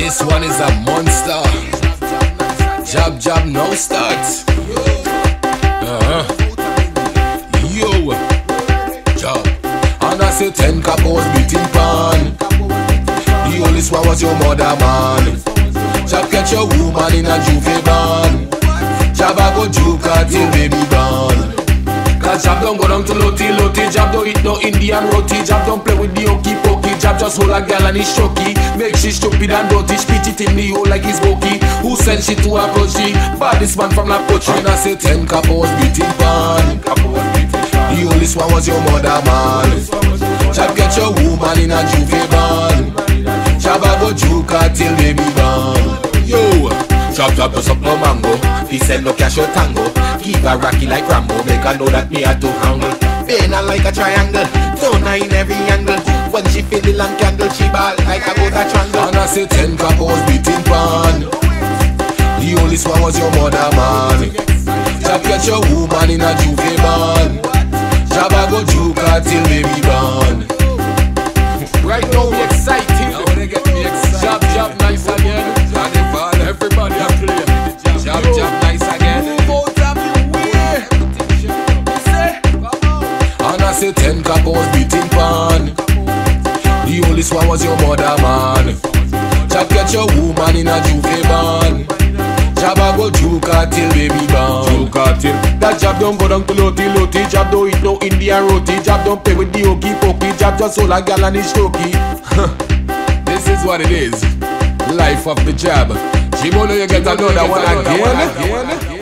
This one is a monster. Jab jab no start. Yo, jab. And I say 10 capos beating pan. The only one was your mother, man. Jab catch your woman in a juve ban. Jab a go juke till baby born. Cause Jab don't go down to Loti Loti. Jab don't eat no Indian roti. Jab don't play with the okey pokey. Jab just hold a girl and he's shocky. Make she stupid and dirty. Spit it in the hole like he's bokey. Who sent she to approach the baddest man from La Poche? And I say 10 capos beating pan. The only one was your mother, man. Jab get your woman in a juve ban. Jab a go juke till baby born. Yo, Jab Jab does up no mango. He said no cash or tango. Keep a rocky like Rambo. Make her know that me had to handle. Bend her like a triangle. Turn her in every angle. When she feel the lamp candle, she ball like a goat a triangle. And I say 10 capos beating pan. The only one was your mother, man. Jab get your woman in a juve ban. Jab a go juke till baby born. Right now we excited. Now they get me excited. Jab Jab nice again. Everybody a play. Jab Jab nice again. Move out of the way. And I say 10 capos beating pan. The only one was your mother, man. Jab get your woman in a juve ban. Jab a go juke till baby born. Juke till. That Jab don't go down to Loti Loti. Jab don't eat no Indian roti. Jab don't play with the okey pokey. Jab just hold a gal and he's shoky. This is what it is. Life of the Jab. Jimono, you get another one again.